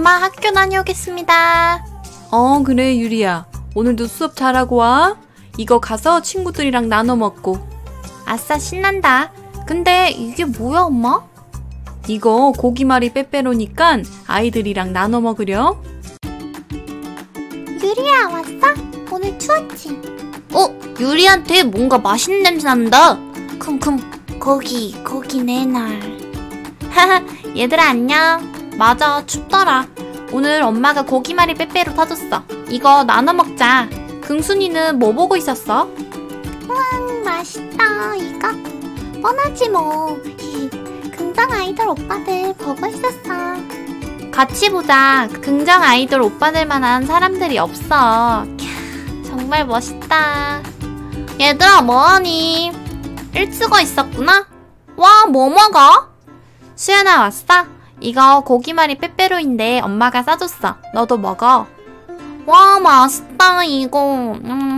엄마 학교 다녀오겠습니다. 그래 유리야. 오늘도 수업 잘하고 와. 이거 가서 친구들이랑 나눠 먹고. 아싸 신난다. 근데 이게 뭐야 엄마? 이거 고기말이 빼빼로니까 아이들이랑 나눠 먹으렴. 유리야 왔어? 오늘 추웠지? 유리한테 뭔가 맛있는 냄새 난다. 쿰쿰 고기 내놔. 하하 얘들아 안녕. 맞아 춥더라. 오늘 엄마가 고기말이 빼빼로 사줬어. 이거 나눠 먹자. 긍순이는 뭐 보고 있었어? 맛있다 이거. 뻔하지 뭐. 긍정 아이돌 오빠들 보고 있었어. 같이 보자. 긍정 아이돌 오빠들만한 사람들이 없어. 정말 멋있다. 얘들아 뭐하니? 일찍어 있었구나? 와 뭐 먹어? 수연아 왔어? 이거 고기말이 빼빼로인데 엄마가 싸줬어. 너도 먹어. 와 맛있다 이거.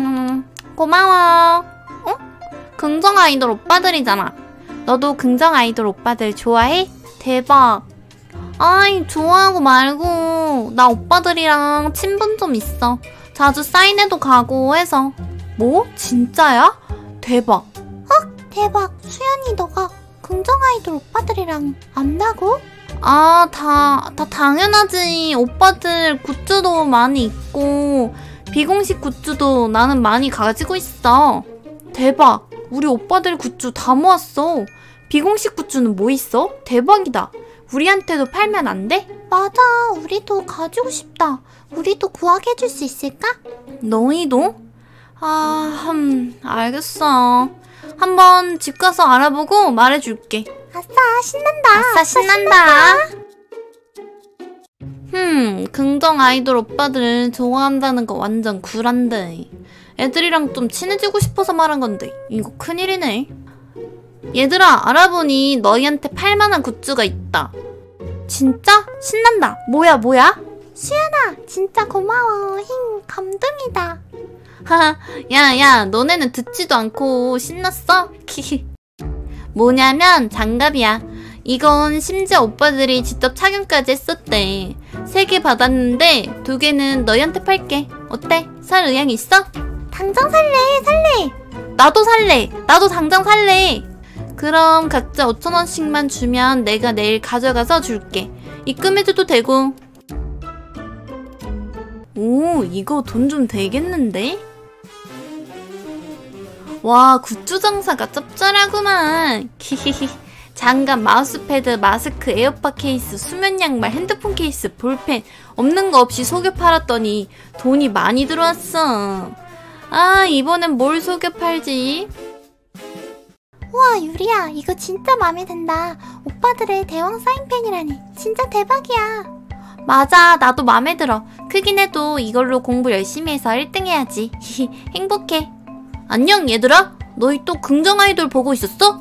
고마워. 긍정 아이돌 오빠들이잖아. 너도 긍정 아이돌 오빠들 좋아해? 대박. 아이 좋아하고 말고 나 오빠들이랑 친분 좀 있어. 자주 사인회도 가고 해서. 뭐? 진짜야? 대박. 대박. 수연이 너가 긍정 아이돌 오빠들이랑 안다고? 다 당연하지. 오빠들 굿즈도 많이 있고 비공식 굿즈도 나는 많이 가지고 있어. 대박. 우리 오빠들 굿즈 다 모았어. 비공식 굿즈는 뭐 있어? 대박이다. 우리한테도 팔면 안 돼? 맞아. 우리도 가지고 싶다. 우리도 구하게 해줄 수 있을까? 너희도? 알겠어. 한번 집 가서 알아보고 말해줄게. 아싸 신난다. 아싸 신난다. 긍정 아이돌 오빠들 좋아한다는 거 완전 굴한데. 애들이랑 좀 친해지고 싶어서 말한 건데 이거 큰일이네. 얘들아 알아보니 너희한테 팔만한 굿즈가 있다. 진짜? 신난다. 뭐야? 수연아 진짜 고마워. 감동이다. 하하 야 너네는 듣지도 않고 신났어? 뭐냐면 장갑이야. 이건 심지어 오빠들이 직접 착용까지 했었대. 3개 받았는데 2개는 너희한테 팔게. 어때? 살 의향 있어? 당장 살래. 나도 살래. 나도 당장 살래. 그럼 각자 5,000원씩만 주면 내가 내일 가져가서 줄게. 입금해줘도 되고. 오 이거 돈 좀 되겠는데? 와 굿즈 장사가 짭짤하구만. 장갑, 마우스패드, 마스크, 에어팟 케이스, 수면 양말, 핸드폰 케이스, 볼펜 없는 거 없이 속여 팔았더니 돈이 많이 들어왔어. 이번엔 뭘 속여 팔지? 우와 유리야 이거 진짜 마음에 든다. 오빠들의 대왕 사인펜이라니 진짜 대박이야. 맞아 나도 마음에 들어. 크긴 해도 이걸로 공부 열심히 해서 1등 해야지. 행복해. 안녕 얘들아. 너희 또 긍정 아이돌 보고 있었어?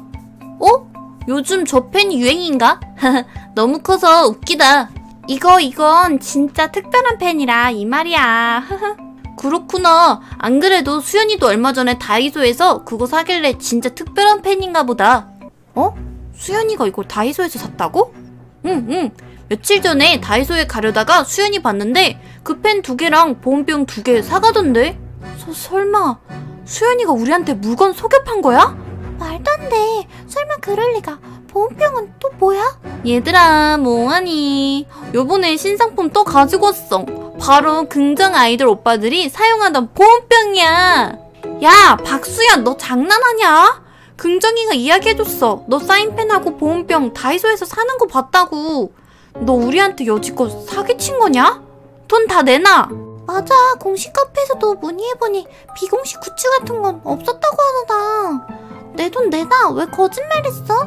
요즘 저 펜이 유행인가? 너무 커서 웃기다. 이건 진짜 특별한 펜이라 이 말이야. 그렇구나. 안 그래도 수연이도 얼마 전에 다이소에서 그거 사길래 진짜 특별한 펜인가 보다. 수연이가 이걸 다이소에서 샀다고? 응. 며칠 전에 다이소에 가려다가 수연이 봤는데 그 펜 2개랑 보온병 2개 사가던데? 설마 수연이가 우리한테 물건 속여 판 거야? 말도 안 돼. 설마 그럴 리가. 보온병은 또 뭐야? 얘들아 뭐하니? 요번에 신상품 또 가지고 왔어. 바로 긍정 아이돌 오빠들이 사용하던 보온병이야. 야 박수야 너 장난하냐? 긍정이가 이야기해줬어. 너 사인펜하고 보온병 다이소에서 사는 거 봤다고. 너 우리한테 여지껏 사기친 거냐? 돈 다 내놔. 맞아. 공식 카페에서도 문의해보니 비공식 굿즈 같은 건 없었다고 하더라. 내 돈 내놔. 왜 거짓말했어?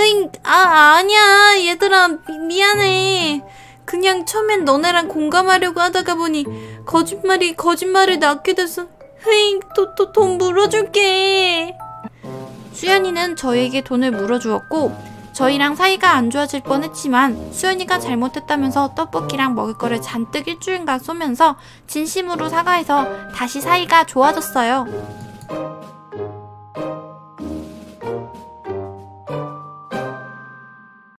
아니야 얘들아 미안해. 그냥 처음엔 너네랑 공감하려고 하다가 보니 거짓말을 낳게 돼서 돈 물어줄게. 수연이는 저희에게 돈을 물어주었고 저희랑 사이가 안 좋아질 뻔했지만 수연이가 잘못했다면서 떡볶이랑 먹을 거를 잔뜩 일주일간 쏘면서 진심으로 사과해서 다시 사이가 좋아졌어요.